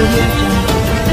Audio Jungle.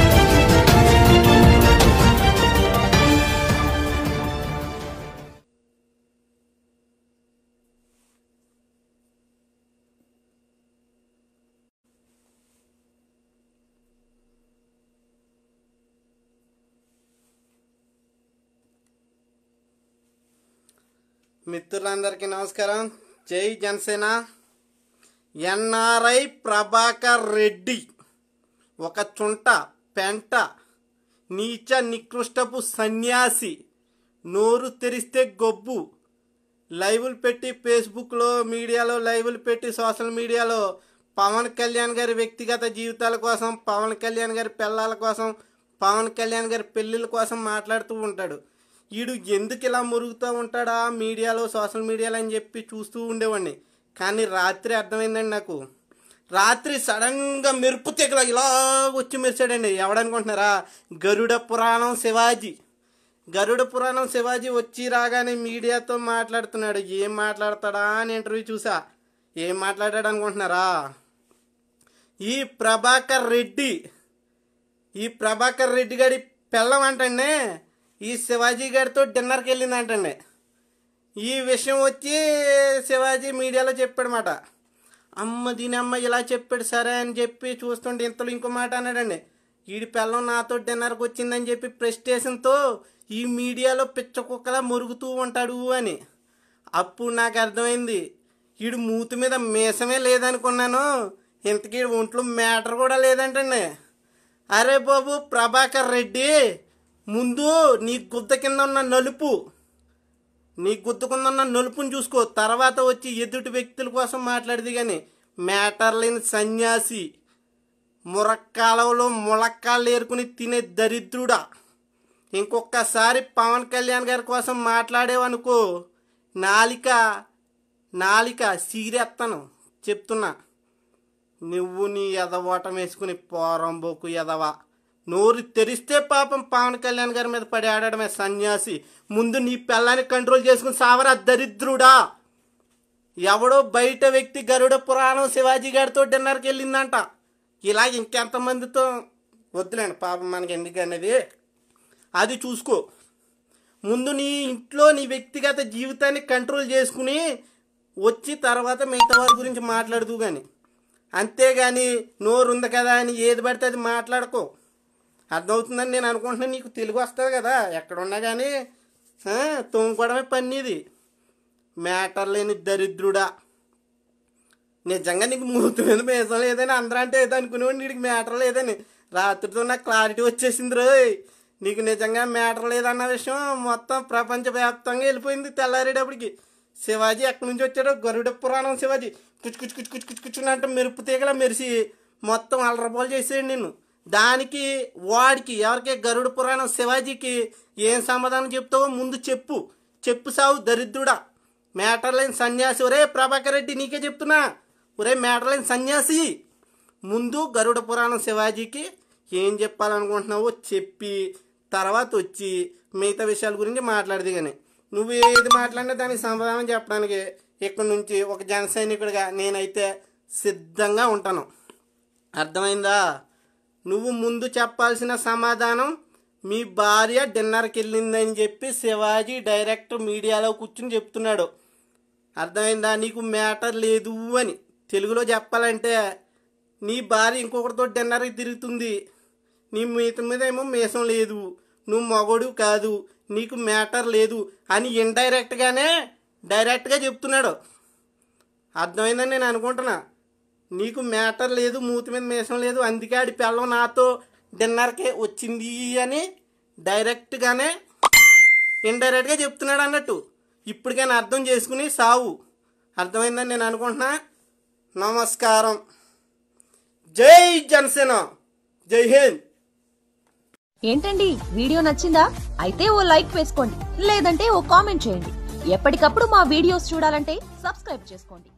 మిత్రులందరికీ నమస్కారం. జై జనసేన. ఎన్ఆర్ఐ ప్రభాకర్ రెడ్డి ఒక చుంట పెంట నీచ నికృష్టపు సన్యాసి, నోరు తెరిస్తే గొబ్బు. లైవ్లు పెట్టి ఫేస్బుక్లో మీడియాలో లైవ్లు పెట్టి సోషల్ మీడియాలో పవన్ కళ్యాణ్ గారి వ్యక్తిగత జీవితాల కోసం, పవన్ కళ్యాణ్ గారి పిల్లల కోసం, పవన్ కళ్యాణ్ గారి పెళ్ళిళ్ళ కోసం మాట్లాడుతూ ఉంటాడు. వీడు ఎందుకు ఇలా మురుగుతూ ఉంటాడా మీడియాలో సోషల్ మీడియాలో అని చెప్పి చూస్తూ ఉండేవాడిని. కానీ రాత్రి అర్థమైందండి నాకు. రాత్రి సడన్గా మెరుపు తెగలా ఇలా వచ్చి మెరిచాడండి. ఎవడనుకుంటున్నారా? గరుడ పురాణం శివాజీ. గరుడ పురాణం శివాజీ వచ్చి రాగానే మీడియాతో మాట్లాడుతున్నాడు. ఏం మాట్లాడతాడా అని ఇంటర్వ్యూ చూసా. ఏం మాట్లాడాడు అనుకుంటున్నారా? ఈ ప్రభాకర్ రెడ్డి గారి పెళ్ళం అంటండి ఈ శివాజీ గారితో డిన్నర్కి వెళ్ళిందంటండి. ఈ విషయం వచ్చి శివాజీ మీడియాలో చెప్పాడన్నమాట. అమ్మ దీని అమ్మ ఇలా చెప్పాడు సరే అని చెప్పి చూస్తుంటే ఇంతలో ఇంకో మాట అన్నాడండి. వీడి పిల్లం నాతో డిన్నర్కి వచ్చిందని చెప్పి ప్రెస్టేషన్తో ఈ మీడియాలో పిచ్చ కుక్కలా మురుగుతూ ఉంటాడు అని. అప్పుడు నాకు అర్థమైంది, వీడు మూతి మీద మీసమే లేదనుకున్నాను, ఇంతకీ ఒంట్లో మ్యాటర్ కూడా లేదంటండి. అరే బాబు ప్రభాకర్ రెడ్డి, ముందు నీ గుద్ద కింద ఉన్న నలుపుని చూసుకో, తర్వాత వచ్చి ఎదుటి వ్యక్తుల కోసం మాట్లాడేది. కానీ మ్యాటర్ లేని సన్యాసి, మురక్కాలలో ములక్కాళ్ళు ఏరుకుని తినే దరిద్రుడా. ఇంకొకసారి పవన్ కళ్యాణ్ గారి కోసం మాట్లాడేవనుకో నాలిక సీరెత్తను చెప్తున్నా. నువ్వు నీ ఎదవోటం వేసుకుని పోరంబోకు ఎదవా. నోరు తెరిస్తే పాపం పవన్ కళ్యాణ్ గారి మీద పడి ఆడడమే సన్యాసి. ముందు నీ పిల్లాన్ని కంట్రోల్ చేసుకుని సావరా దరిద్రుడా. ఎవడో బయట వ్యక్తి గరుడ పురాణం శివాజీ గారితో డిన్నర్కి వెళ్ళిందంట. ఇలా ఇంకెంతమందితో వద్దులేండి పాపం మనకి ఎందుకు అనేది. అది చూసుకో. ముందు నీ ఇంట్లో నీ వ్యక్తిగత జీవితాన్ని కంట్రోల్ చేసుకుని వచ్చి తర్వాత మిగతా వారి గురించి మాట్లాడుతూ కానీ, అంతేగాని నోరు ఉంది కదా అని ఏది పడితే అది మాట్లాడుకో. అర్థమవుతుందని నేను అనుకుంటున్నాను. నీకు తెలుగు వస్తుంది కదా, ఎక్కడున్నా కానీ తోముకోవడమే పని ఇది. మ్యాటర్ లేని దరిద్రుడా. నిజంగా నీకు మూతి మీద మేసం లేదని అందరూ అంటే ఏదో అనుకునేవాడు. నీకు మ్యాటర్ లేదని రాత్రితో నాకు క్లారిటీ వచ్చేసింది రోయ్. నీకు నిజంగా మ్యాటర్ లేదన్న విషయం మొత్తం ప్రపంచవ్యాప్తంగా వెళ్ళిపోయింది తెల్లారేటప్పటికి. శివాజీ ఎక్కడి నుంచి వచ్చాడో, గరుడ పురాణం శివాజీ కుచ్చుకుచ్చుకుచ్చుకుచ్చుకుచ్చుకుని అంటే మెరుపు తీగలా మెరిసి మొత్తం అలరపోలు చేసేయండి నిన్ను. దానికి వాడికి ఎవరికి గరుడ పురాణం శివాజీకి ఏం సమాధానం చెప్తావో ముందు చెప్పు సావు దరిద్రుడా. మ్యాటర్ లేని సన్యాసి. ఒరే ప్రభాకర్ రెడ్డి నీకే చెప్తున్నా, ఒరే మ్యాటర్ లేని సన్యాసి, ముందు గరుడ పురాణం శివాజీకి ఏం చెప్పాలనుకుంటున్నావో చెప్పి తర్వాత వచ్చి మిగతా విషయాల గురించి మాట్లాడదు. కానీ నువ్వు ఏది మాట్లాడినా దానికి సమాధానం చెప్పడానికి ఇక్కడ నుంచి ఒక జన సైనికుడిగా నేనైతే సిద్ధంగా ఉంటాను. అర్థమైందా? నువ్వు ముందు చెప్పాల్సిన సమాధానం మీ భార్య డిన్నర్కి వెళ్ళిందని చెప్పి శివాజీ డైరెక్ట్ మీడియాలో కూర్చుని చెప్తున్నాడు. అర్థమైందా? నీకు మ్యాటర్ లేదు అని తెలుగులో చెప్పాలంటే నీ భార్య ఇంకొకరితో డిన్నర్కి తిరుగుతుంది, నీ మీద ఏమో మీసం లేదు, నువ్వు మగోడు కాదు, నీకు మ్యాటర్ లేదు అని డైరెక్ట్గా చెప్తున్నాడు. అర్థమైందని నేను అనుకుంటున్నా. నీకు మ్యాటర్ లేదు, మూతి మీద మీసం లేదు, అందుకే ఆడి పిల్లం నాతో డిన్నర్కే వచ్చింది అని డైరెక్ట్గానే ఇండైరెక్ట్గా చెప్తున్నాడు అన్నట్టు. ఇప్పటికైనా అర్థం చేసుకుని సావు. అర్థమైందని నేను అనుకుంటున్నా. నమస్కారం. జై జనసేన. జై హింద్. ఏంటండి వీడియో నచ్చిందా? అయితే ఓ లైక్ వేసుకోండి, లేదంటే ఓ కామెంట్ చేయండి. ఎప్పటికప్పుడు మా వీడియోస్ చూడాలంటే సబ్స్క్రైబ్ చేసుకోండి.